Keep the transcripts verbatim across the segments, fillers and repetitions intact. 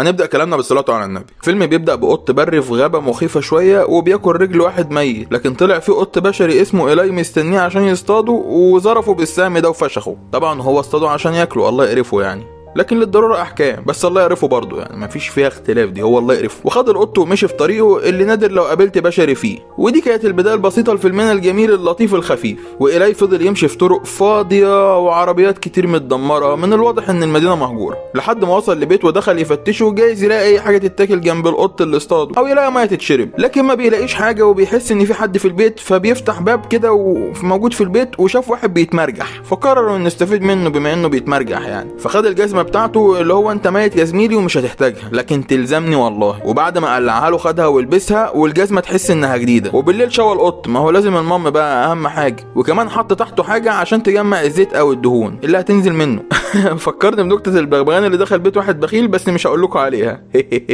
هنبدا كلامنا بالصلاه على النبي. الفيلم بيبدا بقط بري في غابه مخيفه شويه وبياكل رجل واحد ميت، لكن طلع في قط بشري اسمه إيلاي مستنيه عشان يصطاده وظرفه بالسهم ده وفشخه. طبعا هو اصطاده عشان ياكله، الله يقرفه يعني، لكن للضروره احكام، بس الله يقرفه برضه يعني مفيش فيها اختلاف، دي هو الله يقرفه. وخد القط ومشي في طريقه اللي نادر لو قابلت بشري فيه. ودي كانت البدايه البسيطه لفيلمنا الجميل اللطيف الخفيف. وإيلاي فضل يمشي في طرق فاضيه وعربيات كتير متدمره، من الواضح ان المدينه مهجوره، لحد ما وصل لبيت ودخل يفتشه، جايز يلاقي اي حاجه تتاكل جنب القط اللي اصطاده او يلاقي ميه تتشرب، لكن ما بيلاقيش حاجه وبيحس ان في حد في البيت، فبيفتح باب كده وموجود في البيت وشاف واحد بيتمرجح، فقرر انه يستفيد منه بما انه بيتمرجح يعني. فخد الجزمه بتاعته اللي هو انت ميت يا زميلي ومش هتحتاجها لكن تلزمني والله، وبعد ما قلعها له خدها ولبسها والجزمه تحس انها جديده. وبالليل شوى القط، ما هو لازم المام بقى اهم حاجه، وكمان حط تحته حاجه عشان تجمع الزيت او الدهون اللي هتنزل منه. فكرني بنكته البغبغان اللي دخل بيت واحد بخيل، بس مش هقول لكم عليها.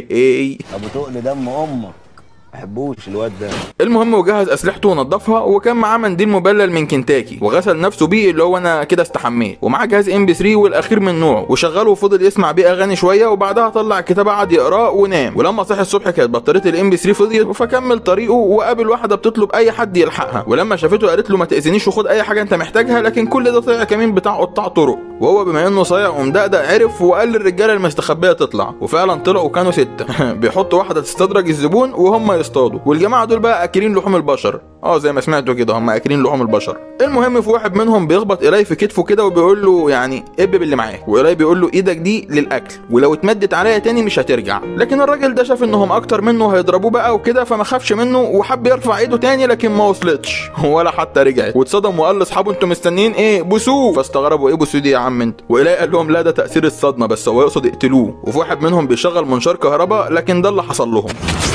ابو تقل دم امك بحبوش الواد ده. المهم وجهز اسلحته ونضفها، وكان معاه منديل مبلل من كنتاكي وغسل نفسه بيه اللي هو انا كده استحميت، ومعاه جهاز ام بي ثلاثة والاخير من نوعه وشغله وفضل يسمع بيه اغاني شويه، وبعدها طلع الكتاب قعد يقراه ونام. ولما صحي الصبح كانت بطاريه الام بي ثلاثة فضيت، فكمل طريقه وقابل واحده بتطلب اي حد يلحقها، ولما شافته قالت له ما تاذينيش وخد اي حاجه انت محتاجها، لكن كل ده طلع كمين بتاع قطاع طرق. وهو بما انه صايع ومدقدق عرف وقال للرجاله المستخبيه تطلع، وفعلا طلعوا كانوا سته. بيحطوا واحده تستدرج الزبون وهم يصطادوا، والجماعه دول بقى اكلين لحوم البشر، اه زي ما سمعتوا كده هم اكلين لحوم البشر. المهم في واحد منهم بيخبط إيلاي في كتفه كده وبيقول له يعني ابب اللي معاك، وإيلاي بيقول له ايدك دي للاكل ولو اتمدت عليا تاني مش هترجع. لكن الراجل ده شاف انهم اكتر منه هيضربوه بقى وكده، فما خافش منه وحب يرفع ايده تاني لكن ما وصلتش ولا حتى رجعت، واتصدم وقال لاصحابه انتوا مستنيين ايه بوسوه، فاستغربوا ايه بوسوه دي يا عم انت، وإيلاي قال لهم لا ده تاثير الصدمه بس هو يقصد اقتلوه. وفي واحد منهم بيشغل منشار كهرباء، لكن ده اللي حصل لهم.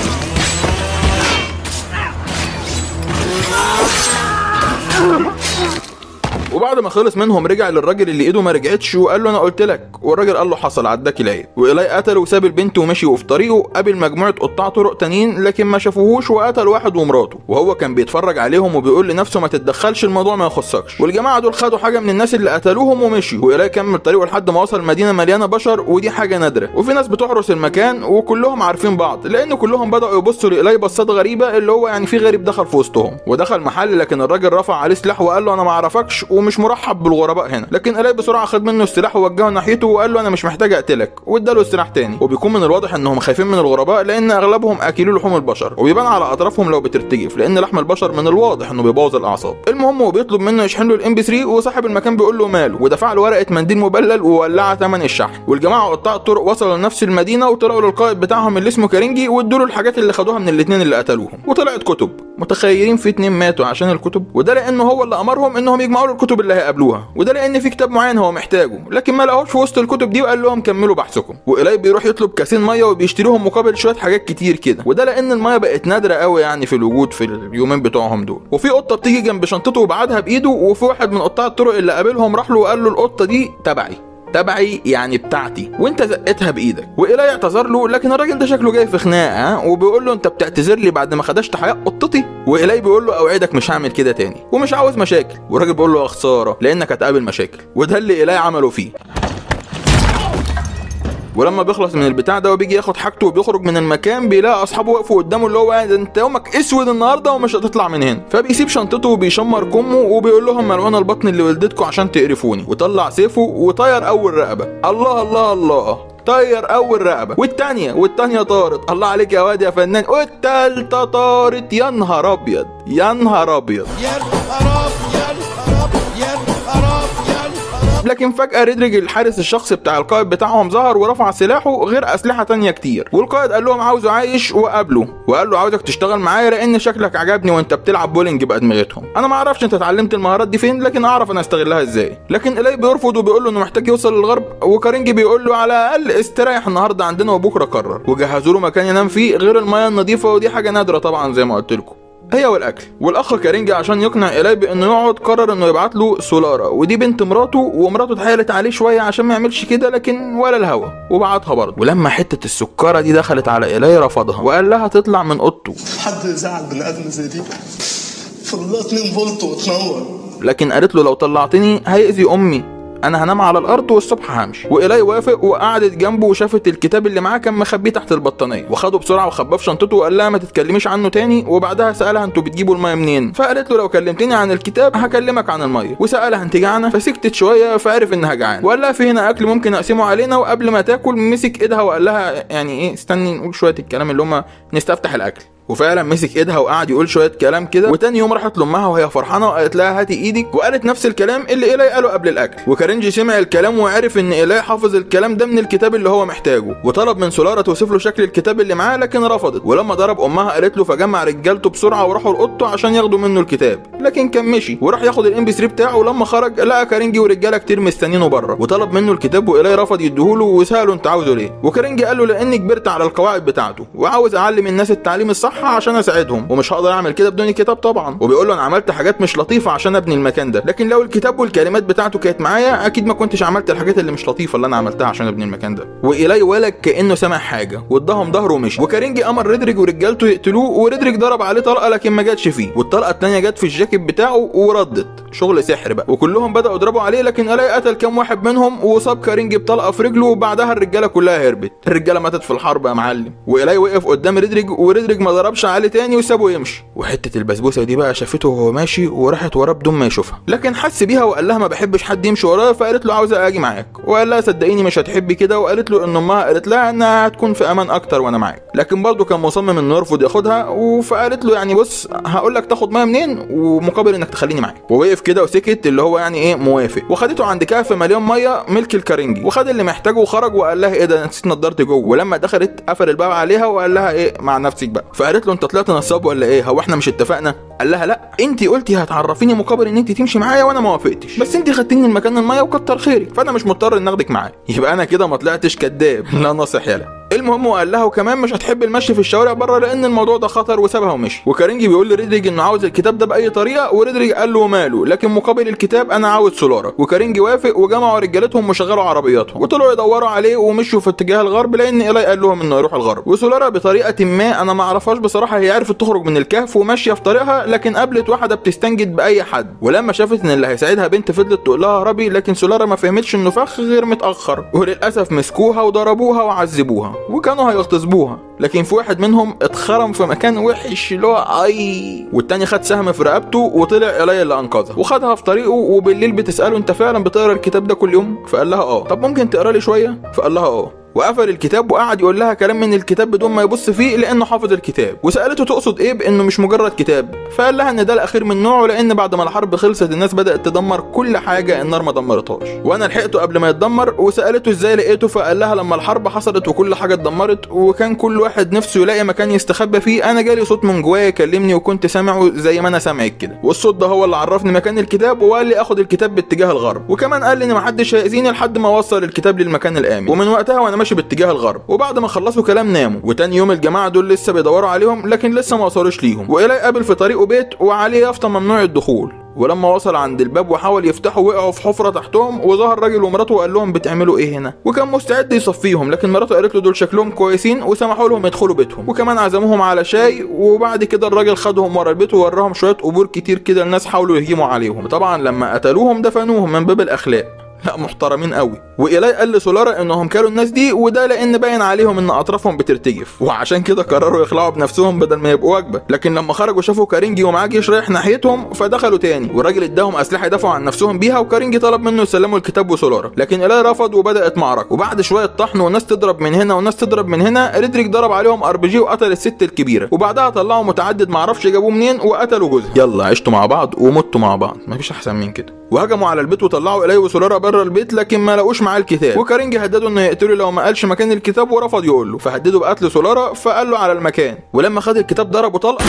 وبعد ما خلص منهم رجع للراجل اللي ايده ما رجعتش وقال له انا قلت لك، والراجل قال له حصل عداك العيب. وإيلاي قتله وساب البنت ومشي، وفي طريقه قابل مجموعه قطاع طرق تانيين لكن ما شافوهوش، وقتل واحد ومراته، وهو كان بيتفرج عليهم وبيقول لنفسه ما تتدخلش الموضوع ما يخصكش. والجماعه دول خدوا حاجه من الناس اللي قتلوهم ومشيوا، وإيلاي كمل طريقه لحد ما وصل مدينه مليانه بشر، ودي حاجه نادره، وفي ناس بتحرس المكان وكلهم عارفين بعض، لان كلهم بداوا يبصوا لإيلاي بصات غريبه اللي هو يعني في غريب دخل في وسطهم. ودخل محل لكن الراجل رفع عليه سلاح وقال له انا ما اعرفكش ومش مرحب بالغرباء هنا، لكن إيلاي بسرعه خد منه السلاح ووجهه ناحيته وقال له انا مش محتاج اقتلك، واداله السلاح تاني. وبيكون من الواضح انهم خايفين من الغرباء لان اغلبهم اكلوا لحوم البشر، وبيبان على اطرافهم لو بترتجف لان لحم البشر من الواضح انه بيبوظ الاعصاب. المهم هو بيطلب منه يشحن له الام بي ثلاثة، وصاحب المكان بيقول له ماله، ودفع له ورقه منديل مبلل وولعها ثمن الشحن. والجماعه قطاع الطرق وصلوا لنفس المدينه وطلعوا للقائد بتاعهم اللي اسمه كارينجي وادوا له الحاجات اللي خدوها من الاثنين اللي قتلوهم، وطلعت كتب. متخيلين في اتنين ماتوا عشان الكتب، وده لانه هو اللي امرهم انهم يجمعوا له الكتب اللي هيقابلوها، وده لان في كتاب معين هو محتاجه لكن ما لقاهوش في وسط الكتب دي، وقال لهم كملوا بحثكم. وإيلاي بيروح يطلب كاسين ميه وبيشتريهم مقابل شويه حاجات كتير كده، وده لان الميه بقت نادره قوي يعني في الوجود في اليومين بتوعهم دول. وفي قطه بتيجي جنب شنطته وبعدها بايده، وفي واحد من قطاع الطرق اللي قابلهم راح له وقال له القطه دي تبعي تبعي يعني بتاعتي وانت زقتها بايدك. وإيلاي اعتذر له لكن الراجل ده شكله جاي في خناقه وبيقول له انت بتعتذر لي بعد ما خدشت حياه قطتي. وإيلاي بيقول له اوعدك مش هعمل كده تاني ومش عاوز مشاكل، والراجل بيقول له يا خساره لانك هتقابل مشاكل، وده اللي إيلاي عمله فيه. ولما بيخلص من البتاع ده وبيجي ياخد حاجته وبيخرج من المكان بيلاقي اصحابه وقفوا قدامه اللي هو انت يومك اسود النهارده ومش هتطلع من هنا. فبيسيب شنطته وبيشمر كمه وبيقول لهم ملعون البطن اللي ولدتكم عشان تقرفوني، وطلع سيفه وطير اول رقبه. الله الله الله، طير اول رقبه والتانيه والتانيه طارت، الله عليك يا واد يا فنان، والتالته طارت. يا نهار ابيض يا نهار ابيض يا نهار ابيض يا نهار ابيض. لكن فجأة ريدريج الحارس الشخصي بتاع القائد بتاعهم ظهر ورفع سلاحه غير أسلحة تانية كتير، والقائد قال لهم عاوزه عايش وقابله، وقال له عاوزك تشتغل معايا لأن شكلك عجبني وأنت بتلعب بولينج بأدمغتهم. أنا ما أعرفش أنت اتعلمت المهارات دي فين لكن أعرف أنا أستغلها إزاي. لكن إيلاي بيرفض وبيقول له إنه محتاج يوصل للغرب، وكارينجي بيقول له على الأقل استريح النهارده عندنا وبكرة قرر، وجهزوا له مكان ينام فيه غير المياه النظيفة، ودي حاجة نادرة طبعا زي ما قلت لكم هي والاكل. والاخ كارينجي عشان يقنع إيلاي بانه يقعد قرر انه يبعت له سولارا، ودي بنت مراته، ومراته اتحايلت عليه شويه عشان ما يعملش كده لكن ولا الهوا وبعتها برضه. ولما حته السكره دي دخلت على إيلاي رفضها وقال لها تطلع من اوضته. حد زعل بني ادم زي دي فضلها اتنين فولت وتنور، لكن قالت له لو طلعتني هيأذي امي انا هنام على الارض والصبح همشي. وايلاي وافق وقعدت جنبه وشافت الكتاب اللي معاه كان مخبيه تحت البطانيه، وخده بسرعه وخباه في شنطته وقال لها ما تتكلميش عنه تاني. وبعدها سالها انتوا بتجيبوا الميه منين؟ فقالت له لو كلمتني عن الكتاب هكلمك عن الميه. وسالها انت جعانه؟ فسكتت شويه فعرف انها جعانه، وقال لها في هنا اكل ممكن اقسمه علينا. وقبل ما تاكل مسك ايدها وقال لها يعني ايه استني نقول شويه الكلام اللي هم نستفتح الاكل. وفعلا مسك ايدها وقعد يقول شويه كلام كده. وتاني يوم راحت لامها وهي فرحانه وقالت لها هاتي ايدك، وقالت نفس الكلام اللي ايلاي قاله قبل الاكل. وكارنجي سمع الكلام وعرف ان ايلاي حافظ الكلام ده من الكتاب اللي هو محتاجه، وطلب من سولارا توصف له شكل الكتاب اللي معاه لكن رفضت. ولما ضرب امها قالت له فجمع رجالته بسرعه وراحوا لأوضته عشان ياخدوا منه الكتاب، لكن كان مشي وراح ياخد الام بي ثلاثة بتاعه. ولما خرج لقى كارنجي ورجاله كتير مستنينه بره، وطلب منه الكتاب وايلاي رفض يديهوله وساله انت عاوزه ليه؟ وكارنجي قال له لاني كبرت على القواعد بتاعته وعاوز اعلم الناس التعليم الصح عشان اساعدهم، ومش هقدر اعمل كده بدون الكتاب طبعا. وبيقول له انا عملت حاجات مش لطيفه عشان ابني المكان ده، لكن لو الكتاب والكلمات بتاعته كانت معايا اكيد ما كنتش عملت الحاجات اللي مش لطيفه اللي انا عملتها عشان ابني المكان ده. وايلاي ولا كانه سمع حاجه واداهم ظهره ومشي. وكارنجي امر ريدريج ورجالته يقتلوه، وريدريج ضرب عليه طلقه لكن ما جاتش فيه، والطلقه الثانيه جت في الجاكيت بتاعه وردت. شغل سحر بقى. وكلهم بداوا يضربوا عليه، لكن ايلاي قتل كام واحد منهم وصاب كارنجي بطلقه في رجله، وبعدها الرجاله كلها هربت. الرجاله ماتت في الحرب يا معلم. وايلاي وقف قدام ريدريج وريدريج ما ضربش عليه تاني وسابه يمشي. وحته البسبوسه دي بقى شافته وهو ماشي وراحت وراه بدون ما يشوفها، لكن حس بيها وقال لها ما بحبش حد يمشي ورايا، فقالت له عاوزه اجي معاك. وقال لها صدقيني مش هتحبي كده. وقالت له ان امها قالت لها انها هتكون في امان اكتر وانا معاك، لكن برضه كان مصمم انه يرفض ياخدها. فقالت له يعني بص هقول لك تاخد ميه منين ومقابل انك تخليني معاك. ووقف كده وسكت اللي هو يعني ايه موافق. وخدته عند كهف مليان ميه ملك الكارنجي، وخد اللي محتاجه وخرج. وقال لها ايه ده نسيت نضارتي جوه. ولما دخلت قفل الباب عليها وقال لها ايه مع نفسك بقى. فقالت له انت طلعت نصاب ولا ايه؟ هو احنا مش اتفقنا؟ قال لها لا انت قلتي هتعرفيني مقابل ان انت تمشي معايا وانا ما وافقتش، بس انت خدتيني المكان الميه وكتر خيرك، فانا مش مضطر ان اخدك معايا. يبقى انا كده ما طلعتش كداب. لا ناصح يالا. المهم وقال لها وكمان مش هتحب المشي في الشوارع بره لان الموضوع ده خطر، وسابها ومشي. وكارنجي بيقول لريدريج انه عاوز الكتاب ده باي طريقه، وريدريج قال له ماله، لكن مقابل الكتاب انا عاوز سولارا. وكارنجي وافق وجمعوا رجالتهم وشغلوا عربياتهم وطلعوا يدوروا عليه ومشوا في اتجاه الغرب، لان ايلاي قال لهم انه يروح الغرب. وسولارا بطريقه ما انا ما اعرفهاش بصراحه هي عرفت تخرج من الكهف وماشيه في طريقها، لكن قابلت واحده بتستنجد باي حد. ولما شافت ان اللي هيساعدها بنت فضلت تقول لها هربي، لكن سولارا ما فهمتش انه فخ غير متاخر. وللاسف مسكوها وضربوها وعذبوها وكانوا هيغتصبوها، لكن في واحد منهم اتخرم في مكان وحش اللي هو اي، والتاني خد سهم في رقبته وطلع ايلاي اللي انقذها وخدها في طريقه. وبالليل بتساله انت فعلا بتقرا الكتاب ده كل يوم؟ فقال لها اه. طب ممكن تقرا لي شويه؟ فقال لها اه. وقفل الكتاب وقعد يقول لها كلام من الكتاب بدون ما يبص فيه لانه حافظ الكتاب. وسالته تقصد ايه بانه مش مجرد كتاب؟ فقال لها ان ده الاخير من نوعه، لان بعد ما الحرب خلصت الناس بدات تدمر كل حاجه النار ما دمرتهاش، وانا لحقته قبل ما يتدمر. وسالته ازاي لقيته؟ فقال لها لما الحرب حصلت وكل حاجه اتدمرت وكان كل واحد نفسه يلاقي مكان يستخبى فيه، انا جالي صوت من جوايا يكلمني وكنت سامعه زي ما انا سامعك كده، والصوت ده هو اللي عرفني مكان الكتاب وقال لي اخد الكتاب باتجاه الغرب، وكمان قال لي ان محدش هيأذيني لحد ما اوصل الكتاب للمكان الامن. ومن وقتها وانا ماشي باتجاه الغرب. وبعد ما خلصوا كلام ناموا، وتاني يوم الجماعه دول لسه بيدوروا عليهم لكن لسه ما وصلوش ليهم. وايلاي قابل في طريقه بيت وعليه يافطه ممنوع الدخول، ولما وصل عند الباب وحاول يفتحه وقعوا في حفره تحتهم. وظهر راجل ومراته وقال لهم بتعملوا ايه هنا؟ وكان مستعد يصفيهم، لكن مراته قالت له دول شكلهم كويسين وسمحوا لهم يدخلوا بيتهم، وكمان عزموهم على شاي. وبعد كده الراجل خدهم ورا البيت ووراهم شويه قبور كتير كده الناس حاولوا يهجموا عليهم، وطبعا لما قتلوهم دفنوهم من باب الاخلاق. لا محترمين قوي. وايلاي قال لسولارا انهم كانوا الناس دي، وده لان باين عليهم ان اطرافهم بترتجف، وعشان كده قرروا يخلعوا بنفسهم بدل ما يبقوا وجبه. لكن لما خرجوا شافوا كارنجي ومعاه جيش رايح ناحيتهم فدخلوا تاني، والراجل اداهم اسلحه يدافعوا عن نفسهم بيها. وكارنجي طلب منه يسلموا الكتاب وسولارا، لكن ايلاي رفض وبدات معركه. وبعد شويه طحن وناس تضرب من هنا وناس تضرب من هنا، ريدريك ضرب عليهم ار بي جي وقتل الست الكبيره، وبعدها طلعوا متعدد معرفش جابوه منين وقتلوا جوزها. يلا عشتوا مع بعض ومتوا مع بعض، مفيش احسن من كده. وهجموا على البيت وطلعوا ايلاي وسولارا بره البيت، لكن ما لقوش معاه الكتاب. وكارنجي هدده انه يقتله لو ما قالش مكان الكتاب، ورفض يقول له، فهدده بقتل سولارا فقال له على المكان. ولما خد الكتاب ضربه طلقه،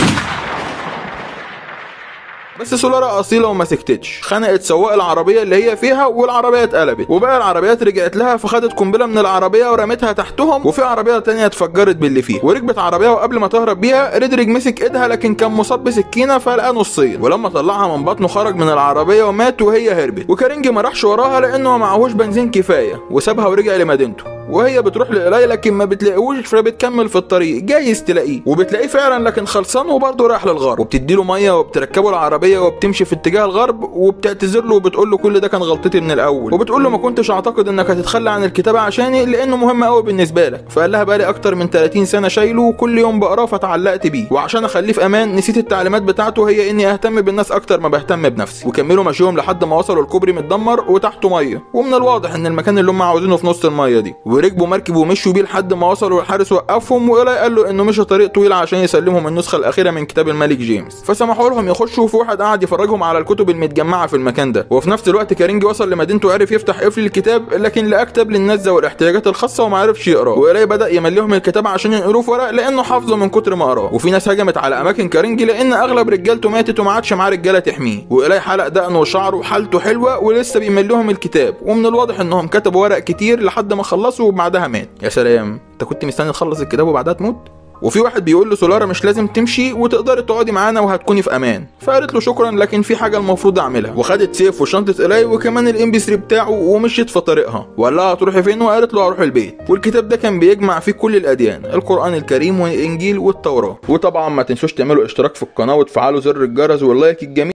بس سولارا اصيله وما سكتتش، خنقت سواق العربيه اللي هي فيها والعربيه اتقلبت، وبقى العربيات رجعت لها فخدت قنبله من العربيه ورمتها تحتهم، وفي عربيه تانية اتفجرت باللي فيها وركبت عربيه. وقبل ما تهرب بيها ريدريج مسك ايدها لكن كان مصاب بسكينه فلقى نصين، ولما طلعها من بطنه خرج من العربيه ومات وهي هربت. وكارنجي ما راحش وراها لانه ما معهوش بنزين كفايه وسابها ورجع لمدينته. وهي بتروح لإيلاي لكن ما بتلاقيهوش، فبتكمل في الطريق جايز تلاقيه، وبتلاقيه فعلا لكن خلصان وبرضه رايح للغرب، وبتديله ميه وبتركبه العربيه وبتمشي في اتجاه الغرب، وبتعتذر له وبتقول له كل ده كان غلطتي من الاول، وبتقول له ما كنتش اعتقد انك هتتخلى عن الكتابه عشاني لانه مهم قوي بالنسبه لك. فقال لها بقالي اكتر من ثلاثين سنه شايله وكل يوم بقراه فتعلقت بيه، وعشان اخليه في امان نسيت التعليمات بتاعته هي اني اهتم بالناس اكتر ما بهتم بنفسي. وكملوا مشيهم لحد ما وصلوا الكوبري متدمر وتحته ميه، ومن الواضح ان المكان اللي هم عاوزينه في نص الميه دي، وركبوا مركب ومشوا بيه لحد ما وصلوا. الحارس وقفهم وإيلاي قال له انه مشى طريق طويل عشان يسلمهم النسخه الاخيره من كتاب الملك جيمس، فسمحوا لهم يخشوا، وفي واحد قعد يفرجهم على الكتب المتجمعه في المكان ده. وفي نفس الوقت كارينجي وصل لمدينته وعرف يفتح قفل الكتاب، لكن لقى كتاب للنزه والاحتياجات الخاصه وما عرفش يقراه، وإيلاي بدا يمليهم الكتاب عشان يقروه في ورق لانه حافظه من كتر ما قراه. وفي ناس هجمت على اماكن كارينجي لان اغلب رجالته ماتت وما عادش معاه رجاله تحميه، وإيلاي حلق دقنه وشعره وحالته حلوه ولسه بيمليهم الكتاب، ومن الواضح انهم كتبوا ورق كتير لحد ما خلصوا وبعدها مات. يا سلام، انت كنت مستني تخلص الكتاب وبعدها تموت؟ وفي واحد بيقول له سولارا مش لازم تمشي وتقدري تقعدي معانا وهتكوني في امان، فقالت له شكرا لكن في حاجه المفروض اعملها، وخدت سيف وشنطه إيلاي وكمان الام بي ثلاثة بتاعه ومشيت في طريقها. وقال لها هتروحي فين؟ وقالت له هروح البيت. والكتاب ده كان بيجمع فيه كل الاديان، القران الكريم والانجيل والتوراه. وطبعا ما تنسوش تعملوا اشتراك في القناه وتفعلوا زر الجرس واللايك الجميل.